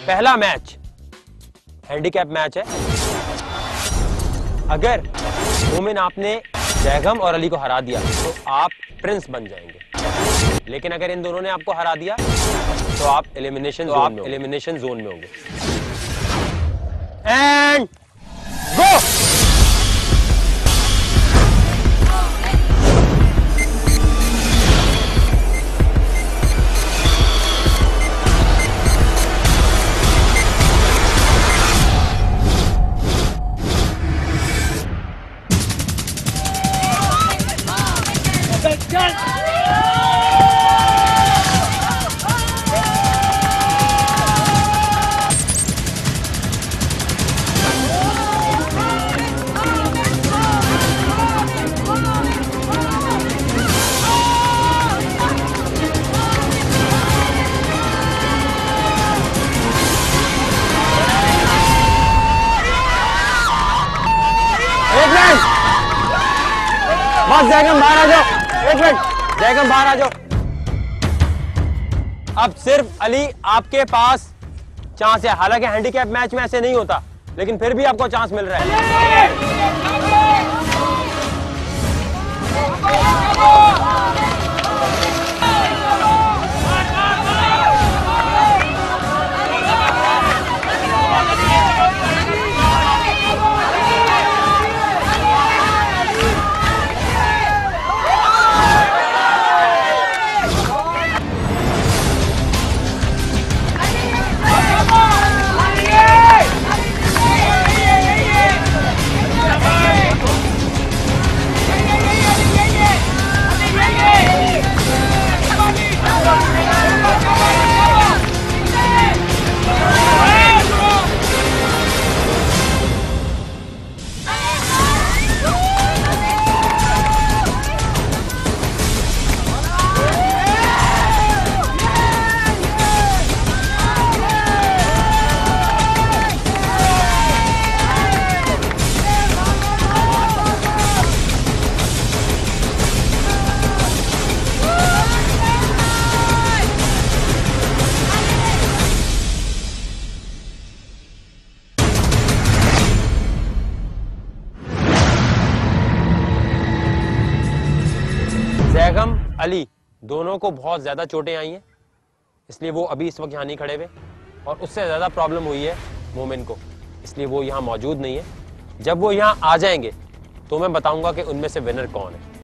पहला match handicap match है। अगर मोमिन आपने जैगम और अली को हरा दिया तो आप प्रिंस बन जाएंगे, लेकिन अगर इन दोनों ने आपको हरा दिया तो आप एलिमिनेशन जोन में होंगे। And go. बस जैगम बाहर आ जाओ, एक मिनट, जैगम बाहर आ जाओ। अब सिर्फ अली आपके पास चांस है, हालांकि हैंडीकैप मैच में ऐसे नहीं होता, लेकिन फिर भी आपको चांस मिल रहा है। जैगम अली दोनों को बहुत ज्यादा चोटें आई हैं, इसलिए वो अभी इस वक्त यहाँ नहीं खड़े हुए, और उससे ज्यादा प्रॉब्लम हुई है मोमिन को, इसलिए वो यहाँ मौजूद नहीं है। जब वो यहाँ आ जाएंगे तो मैं बताऊंगा कि उनमें से विनर कौन है।